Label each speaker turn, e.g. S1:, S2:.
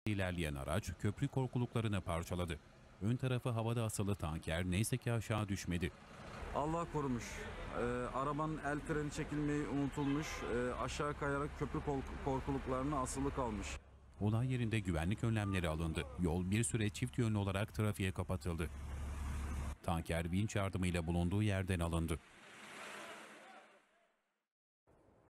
S1: İlerleyen araç köprü korkuluklarını parçaladı. Ön tarafı havada asılı tanker neyse ki aşağı düşmedi.
S2: Allah korumuş. Arabanın el freni çekilmeyi unutulmuş. Aşağı kayarak köprü korkuluklarına asılı kalmış.
S1: Olay yerinde güvenlik önlemleri alındı. Yol bir süre çift yönlü olarak trafiğe kapatıldı. Tanker vinç yardımıyla bulunduğu yerden alındı.